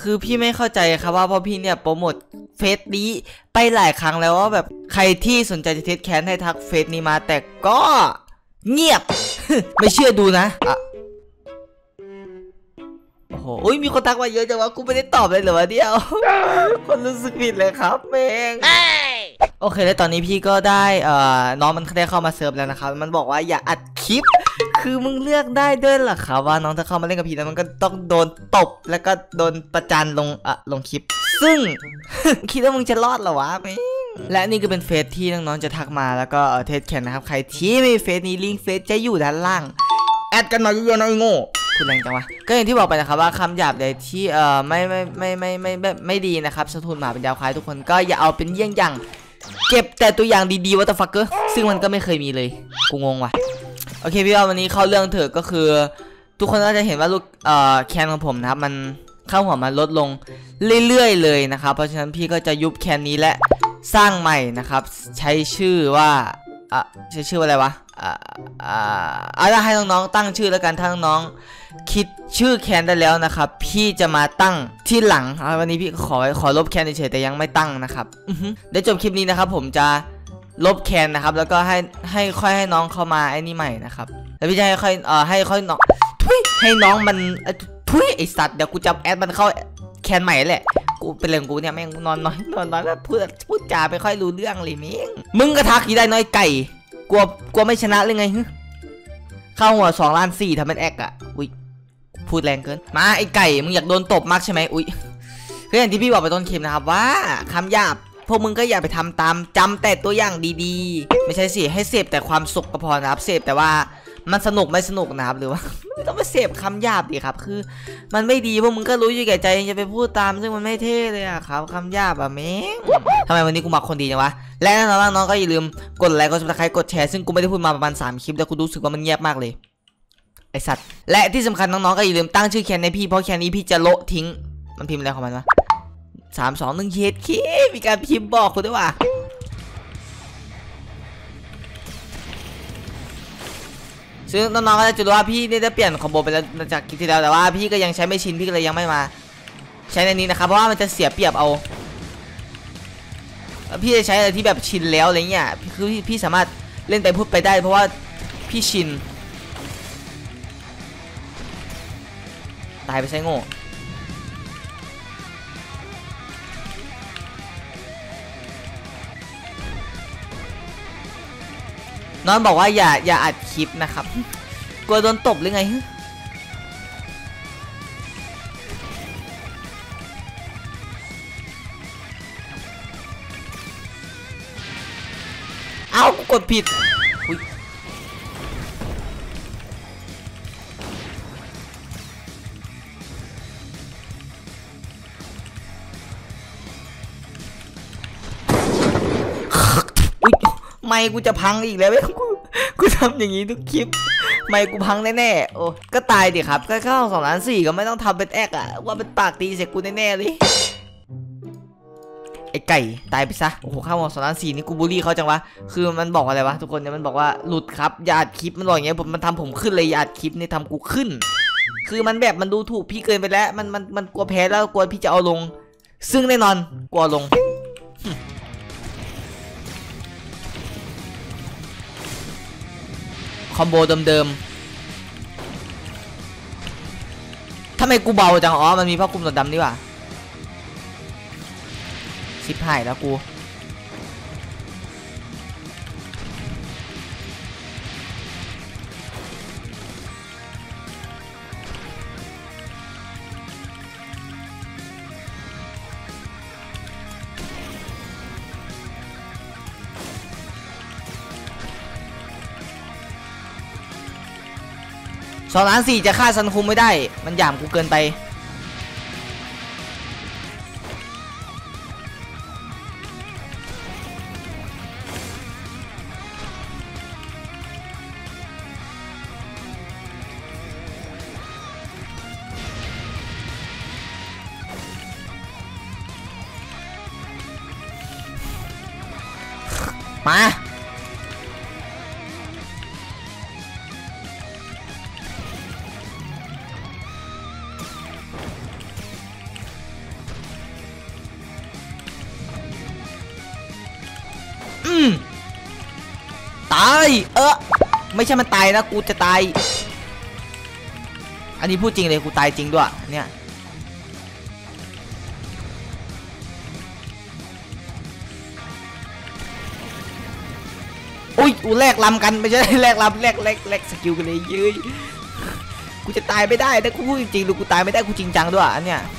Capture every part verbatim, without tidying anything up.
คือพี่ไม่เข้าใจครับว่าเพราะพี่เนี่ยโปรโมทเฟซนี้ไปหลายครั้งแล้วว่าแบบใครที่สนใจจะเทสแคนให้ทักเฟซนี้มาแต่ก็เงียบ ไม่เชื่อดูนะอะโอ้โหอุ้ยมีคนทักมาเยอะจังวะกูไม่ได้ตอบเลยเหรอวะเดียว คนรู้สึกผิดเลยครับเมงโอเคแล้วตอนนี้พี่ก็ได้เอ่อน้องมันได้เข้ามาเซิร์ฟแล้วนะครับมันบอกว่าอย่าอัดคลิปคือมึงเลือกได้ด้วยเหรอครับว่าน้องจะเข้ามาเล่นกับพี่แล้วมันก็ต้องโดนตบแล้วก็โดนประจานลงอะลงคลิปซึ่ง คิดว่ามึงจะรอดเหรอวะเมงและนี่ก็เป็นเฟซที่น้องๆจะทักมาแล้วก็เทสแคนนะครับใครที่ไม่มีเฟซนี้ลิงก์เฟซจะอยู่ด้านล่างแอดกันหน่อยเยอะๆหน่อยโง่พูดแรงจังวะก็อย่างที่บอกไปนะครับว่าคำหยาบใดที่เอ่อไม่ไม่ไม่ไม่ไม่ไม่ไม่ดีนะครับสะทุนหมาเป็นยาวควายทุกคนก็อย่าเอาเป็นเยี่ยงอย่างเก็บแต่ตัวอย่างดีๆวัตฟักเกอร์ซึ่งมันก็ไม่เคยมีเลยกูงงว่ะโอเคพี่ว่าวันนี้เข้าเรื่องเถอะก็คือทุกคนก็จะเห็นว่าลูกเอ่อแคนของผมนะครับมันเข้าหัวมันลดลงเรื่อยๆเลยนะครับเพราะฉะนั้นพี่ก็จะยุบแคนนี้และสร้างใหม่นะครับใช้ชื่อว่าอ่ะใช้ชื่อว่าอะไรวะอ่าอ่าเอาให้น้องๆตั้งชื่อแล้วกันถ้าน้องๆคิดชื่อแคนได้แล้วนะครับพี่จะมาตั้งที่หลังวันนี้พี่ขอขอลบแคนเฉยๆแต่ยังไม่ตั้งนะครับเดี๋ยวจบคลิปนี้นะครับผมจะลบแคนนะครับแล้วก็ให้ให้ค่อยให้น้องเข้ามาไอ้นี่ใหม่นะครับแล้วพี่จะให้ค่อยเอ่อให้ค่อยน้องทุยให้น้องมันทุยไอสัตว์เดี๋ยวกูจะแอดมันเข้าแคนใหม่แหละกูเป็นเรื่องกูเนี่ยแม่งนอนน้อยนอนน้อยแล้วพูดพูดจาไม่ค่อยรู้เรื่องเลยมิงมึงกระทักยี่ได้น้อยไก่กลัวกลัวไม่ชนะเลยไงฮึเข้าหัวสองล้านสี่ทำเป็นแอกอะอุ้ยพูดแรงเกินมาไอไก่มึงอยากโดนตบมากใช่ไหมอุ้ยคืออย่างที่พี่บอกไปต้นคลิปนะครับว่าคำหยาบพวกมึงก็อย่าไปทำตามจำแต่ตัวอย่างดีๆไม่ใช่สิให้เสพแต่ความสุขก็พอนะครับเสพแต่ว่ามันสนุกไม่สนุกนะครับหรือว่าไม่ต้องไปเสพคำหยาบดิครับคือมันไม่ดีพวกมึงก็รู้อยู่แก่ใจยังจะไปพูดตามซึ่งมันไม่เท่เลยอะครับคำหยาบอะเม้งทำไมวันนี้กูมาคนดีจังวะและน้องน้องก็อย่าลืมกดไลค์กดซับสไครต์กดแชร์ซึ่งกูไม่ได้พูดมาประมาณสามคลิปแล้วกูรู้สึกว่ามันเงียบมากเลยไอสัตว์และที่สำคัญน้องๆก็อย่าลืมตั้งชื่อแคนในพี่เพราะแคนนี้พี่จะโละทิ้งมันพิมพ์อะไรของมันวะสามสองหนึ่งเย็ดเคมีการพิมพ์บอกกูด้วยว่ะซึ่งน้องๆก็จะรู้ว่าพี่ได้เปลี่ยนคอมโบไปแล้วจากคลิปที่แล้วแต่ว่าพี่ก็ยังใช้ไม่ชินพี่ก็เลยยังไม่มาใช้ในนี้นะครับเพราะว่ามันจะเสียเปรียบเอาพี่จะใช้อะไรที่แบบชินแล้วอะไรเงี้ยคือพี่สามารถเล่นไปพูดไปได้เพราะว่าพี่ชินตายไปใช้โง่น้องบอกว่าอย่าอย่าอัดคลิปนะครับกลัวโดนตบหรือไงเอ้ากดผิดไม่กูจะพังอีกแล้วกูกูทำอย่างนี้ทุกคลิปไม่กูพังแน่ๆโอ้ก็ตายดิครับก็เข้าสองล้านสี่ก็ไม่ต้องทำเป็นแอกอะว่าเป็นปากตีเสกกูแน่ๆเลยไอ้ไก่ตายไปซะโอ้โหข้าวสองล้านสี่นี่กูบูลลี่เขาจังวะคือมันบอกอะไรวะทุกคนเนี่ยมันบอกว่าหลุดครับอย่าอัดคลิปมันบอกอย่างเงี้ยผมมันทำผมขึ้นเลยอย่าอัดคลิปนี่ทำกูขึ้นคือมันแบบมันดูถูกพี่เกินไปแล้วมันมันมันกลัวแพ้แล้วกลัวพี่จะเอาลงซึ่งแน่นอนกลัวลงคอมโบเดิมๆทำไมกูเบาจังอ๋อมันมีผ้าคลุมตัวดำนี่ว่ะชิบหายแล้วกูสองล้านสี่จะฆ่าซันคุมไม่ได้มันหยามกูเกินไปมาตายเออไม่ใช่มันตายนะกูจะตายอันนี้พูดจริงเลยกูตายจริงด้วยเนี่ยอุ้ยกูแลกลำกันไม่ใช่แลกลำแลกแลกแลกสกิลกันเลยยืยกูจะตายไม่ได้นะกูพูดจริงๆดูกูตายไม่ได้กูจริงจังด้วยอันเนี้ย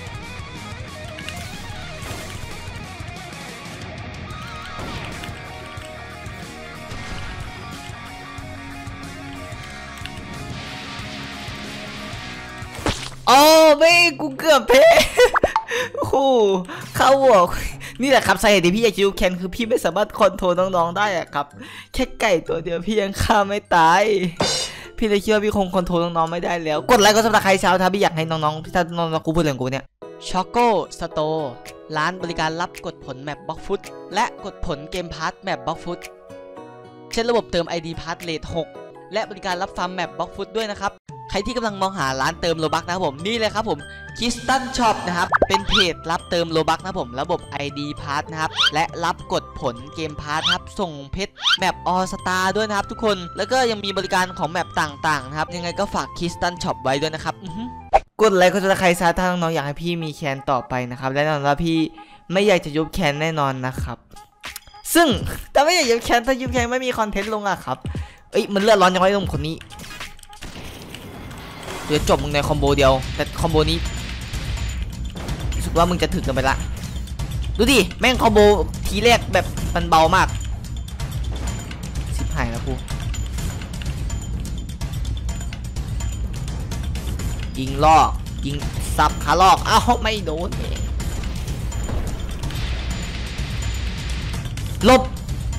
โอ้ไม่กูเกือบเพโอ้โหเข้าหัวนี่แหละครับสาเหตุที่พี่อยากจะดูแคนคือพี่ไม่สามารถคอนโทรลน้องๆได้อะครับแค่ไก่ตัวเดียวพี่ยังฆ่าไม่ตายพี่เลยคิดว่าพี่คงคอนโทรลน้องๆไม่ได้แล้วกดไลค์ก็สำหรับใครเช้าถ้าพี่อยากให้น้องๆพี่ถ้าน้องๆกูพูดเรื่องกูเนี่ยช็อกโกสโตร์ร้านบริการรับกดผลแมปบล็อกฟุตและกดผลเกมพาร์ทแมปบล็อกฟุตเช่นระบบเติม ไอ ดี พาร์ทเลทหกและบริการรับฟาร์มแมปบล็อกฟุตด้วยนะครับใครที่กำลังมองหาร้านเติมโลบักนะครับผมนี่เลยครับผมคิสตันช็อปนะครับเป็นเพจรับเติมโลบักนะครับผมระบบ ไอ ดี พาร์ทนะครับและรับกดผลเกมพาร์ทครับส่งเพชรแมปออสตาด้วยนะครับทุกคนแล้วก็ยังมีบริการของแมปต่างๆนะครับยังไงก็ฝากคิสตันช็อปไว้ด้วยนะครับกดไลค์ก็จะใครซาถ้าน้องๆอยากให้พี่มีแคนต่อไปนะครับและแน่นอนว่าพี่ไม่อยากจะยุบแคนแน่นอนนะครับซึ่งแต่ไม่อยากยุบแคนถ้ายุบแคนไม่มีคอนเทนต์ลงอะครับเอ้ยมันเลือดร้อนยังไงตรงคนนี้เดี๋ยวจบมึงในคอมโบเดียวแต่คอมโบนี้รู้สึกว่ามึงจะถึงกันไปละดูดิแม่งคอมโบทีแรกแบบมันเบามากสิบหายแล้วกูยิงลอกยิงซับขาลอกอ้าวไม่โดนลบ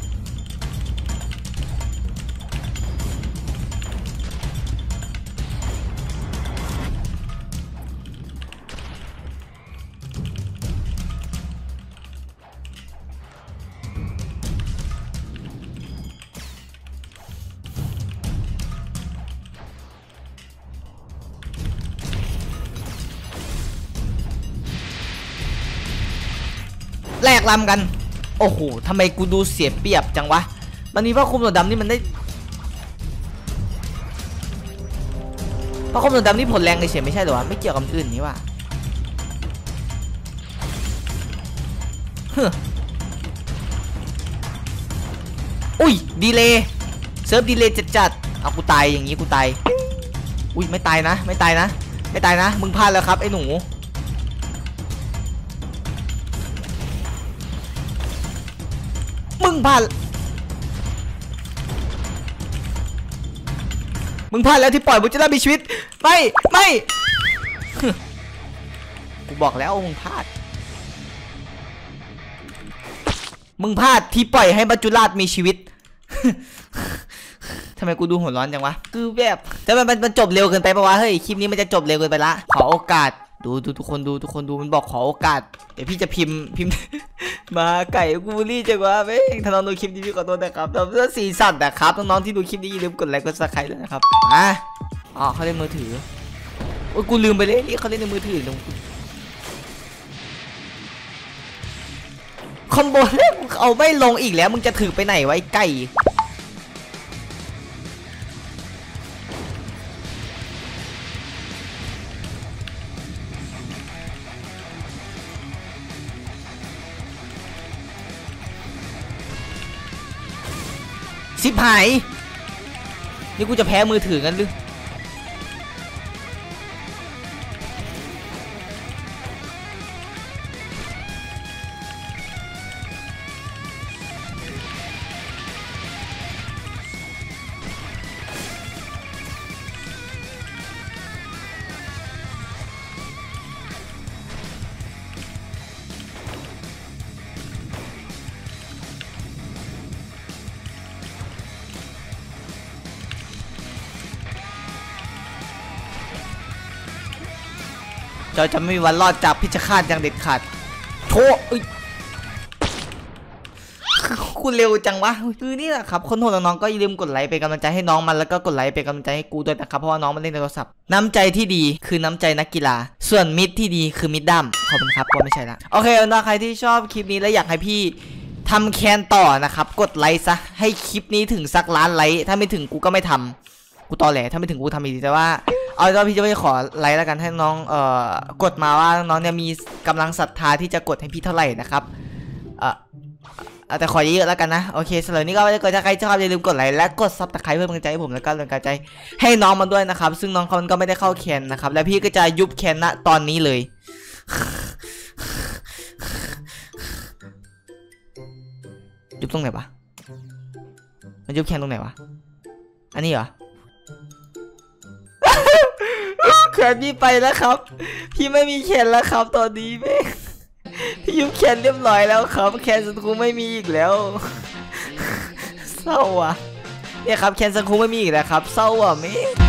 แลกลำกันโอ้โหทำไมกูดูเสียเปรียบจังวะมันมีผ้าคลุมตัวดำนี่มันได้ผ้าคลุมตัวดำนี่ผลแรงเลยเฉยไม่ใช่หรอวะไม่เกี่ยวกับอื่นนี่ว่ะอุ้ยดีเลย์เซิร์ฟดีเลย์จัดๆเอากูตายอย่างงี้กูตายอุ้ยไม่ตายนะไม่ตายนะไม่ตายนะมึงพลาดแล้วครับไอ้หนูมึงพลาดมึงพลาดแล้วที่ปล่อยบุญจะได้มีชีวิตไม่ไม่กูบอกแล้วมึงพลาดมึงพลาดที่ปล่อยให้มัจจุราชมีชีวิตทำไมกูดูหัวร้อนจังวะคือแบบแต่มันมันจบเร็วเกินไปปะวะเฮ้ยคลิปนี้มันจะจบเร็วเกินไปละขอโอกาสดูดูทุกคนดูทุกคนดูมันบอกขอโอกาสเดี๋ยวพี่จะพิมพ์พิมพ์มาไก่กูรี่จังวะเว้ยถ้าน้องดูคลิปนี้พี่ขอโทษนะครับแต่เพื่อสีสันนะครับน้องๆที่ดูคลิปนี้อย่าลืมกดไลค์กดซับสไครต์ด้วยนะครับอ่ะอ๋อเขาเล่นมือถือโอ้ยกูลืมไปเลยนี่เขาเล่นในมือถือลงคอมโบแรกเอาไม่ลงอีกแล้วมึงจะถือไปไหนไว้ไก่สิบหายนี่กูจะแพ้มือถือกันหรือเราจะไม่มีวันรอดจากพิชฆาตอย่างเด็ดขาดโธ่กูเร็วจังวะคือนี่แหละครับคนโหดน้องก็อย่าลืมกดไลค์เป็นกำลังใจให้น้องมันแล้วก็กดไลค์เป็นกำลังใจให้กูด้วยนะครับเพราะว่าน้องมันเล่นในโทรศัพท์น้ำใจที่ดีคือน้ำใจนักกีฬาส่วนมิตรที่ดีคือมิตรดำขอบคุณครับก็ไม่ใช่ละโอเคนะใครที่ชอบคลิปนี้และอยากให้พี่ทำแคนต่อนะครับกดไลค์ซะให้คลิปนี้ถึงสักล้านไลค์ถ้าไม่ถึงกูก็ไม่ทำกูตอแหลถ้าไม่ถึงกูทำอีกแต่ว่าเอาเป็นว่าพี่จะไม่ขอไลค์แล้วกันให้น้องเอ่อกดมาว่าน้องเนี่ยมีกำลังศรัทธาที่จะกดให้พี่เท่าไหร่นะครับเอ่อแต่ขอเยอะๆแล้วกันนะโอเคสำหรับนี้ก็ถ้าเกิดใครชอบอย่าลืมกดไลค์และกดซับสไครป์เพื่อกำลังใจให้ผมแล้วก็เป็นกำลังใจให้น้องมันด้วยนะครับซึ่งน้องเขาก็ไม่ได้เข้าแคนนะครับและพี่ก็จะยุบแคนณตอนนี้เลยยุบตรงไหนวะมันยุบแคนตรงไหนวะอันนี้เหรอแคนพี่ไปแล้วครับพี่ไม่มีแคนแล้วครับตอนนี้แม่พี่ยุบแคนเรียบร้อยแล้วครับแคนสันคูไม่มีอีกแล้วเศร้าอ่ะเนี่ยครับแคนสันคูไม่มีอีกแล้วครับเศร้าอ่ะแม่